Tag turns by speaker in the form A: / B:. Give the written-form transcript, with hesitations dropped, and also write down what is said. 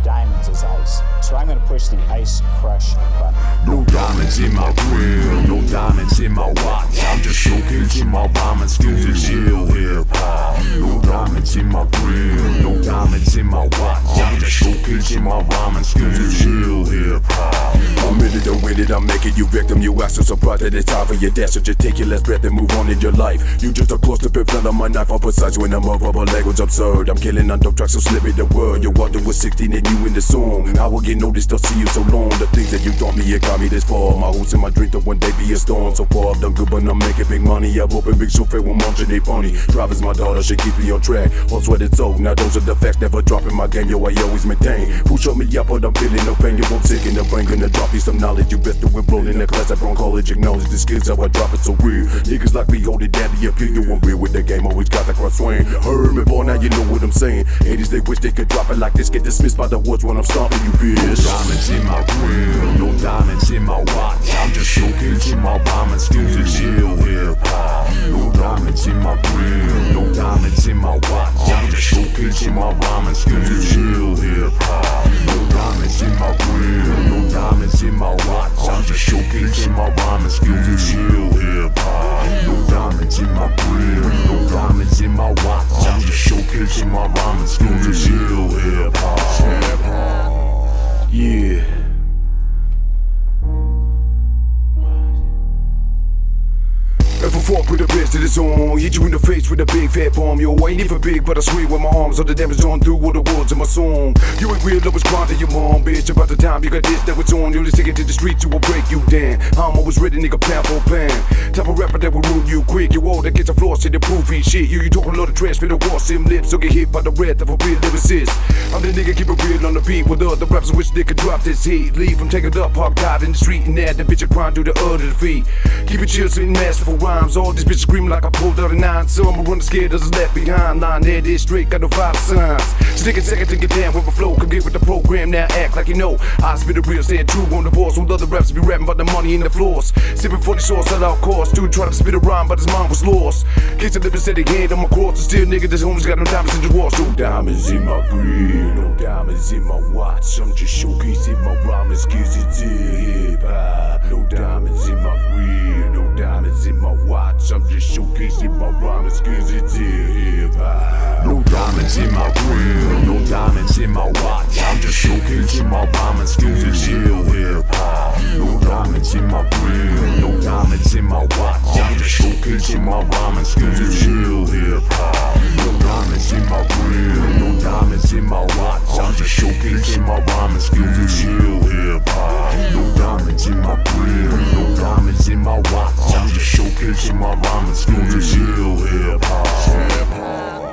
A: diamonds as ice. So I'm gonna push the ice crush button.
B: No diamonds in my grill, no diamonds in my watch. I'm just showcasing my rhyming skills. It's ill hip hop. No diamonds in my grill, no diamonds in my watch. I'm just showcasing my rhyming skills. It's ill hip hop. I'm in it, I'm with it, I'm making you victim. You act so surprised that it's time for your death. So just take your last breath and move on in your life. You just a close to pip on my knife. I'm precise when I'm up, language absurd. I'm killing on dope tracks, so slip it the word. You're walking with 16 and you in the song. I will get noticed, I'll see you so long. The things that you taught me, it got me this far. My hopes in my drink to one day be a storm. So far I've done good, but I'm making big money. I've opened big chauffeur when munching they funny. Drivers my daughter, she keep me on track. All sweated so, now those are the facts. Never dropping my game, yo, I always maintain. Who showed me up, but I'm feeling no pain. You won't sick in the brain, gonna drop you some knowledge. You best to enroll in the class at Brown College. Acknowledge the skills, how I drop it so real. Niggas like me hold it down to your appeal. You want real with the game, always got the cross swing. Heard me, boy, now you know what I'm saying. 80s, they wish they could drop it like this. Get dismissed by the words when I'm stomping you, bitch. No diamonds in my grill, no diamonds in my watch. I'm just showcasing my rhyming skills. It's ill hip hop. No diamonds in my grill, no diamonds in my watch. I'm just showcasing my rhyming skills. It's ill hip hop. No diamonds in my grill, no diamonds in my watch. I'm just showcasing my rhyming skills. It's ill hip hop. No diamonds in my grill, no diamonds in my watch. I'm just showcasing my rhyming skills. It's ill hip hop. Yeah. If I fuck with the best of the song, hit you in the face with a big fat palm. Yo, I ain't even big, but I swing with my arms. All the damage on through all the words in my song. You ain't real, I was crying to your mom, bitch. About the time you got this, now it's on. You just take it to the streets, you will break you down. I'm always ready, nigga, pound for pound. Type of rapper that will ruin you quick. You all that gets a floss in the proofy shit. You talk a lot of trash, but the wash them lips. So get hit by the wrath of a real lyricist. I'm the nigga, keep it real on the beat. With the other rappers wish they could drop this heat. Leave them, take it up, hog tied in the street. And add the bitch a crying through the earth to the feet. Keep it chill, sitting masterful rhymes. All these bitches screaming like I pulled out a 9. So I'ma run scared as left behind. Line head is straight, got no vital signs. So take a second to get down with my flow. Come get with the program, now act like you know. I spit it real, staying true on the boards. While other rappers be rapping about the money in the floors. Sipping 40 sauce at all costs. Dude trying to spit a rhyme, but his mind was lost. Case of living steady hand on my cross. And still nigga, this homies got no diamonds in the walls. No diamonds in my grill, no diamonds in my watch. I'm just showcasing my rhyming skills, it's hip hop. No diamonds in my grill, no diamonds in my watch. I'm just showcasing my rhyming skills, it's hip hop. No diamonds in my grill, no diamonds in my watch. I'm just showcasing my rhyming skills, it's ill hip hop. No diamonds in my grill, no diamonds in my watch. I'm just showcasing my rhyming skills, it's ill hip hop. No diamonds in my grill, no diamonds in my watch. I'm just showcasing my rhyming skills, it's ill hip hop. No diamonds in my grill, no diamonds in my watch. I'm just showcasing my rhyming skills, it's ill hip hop.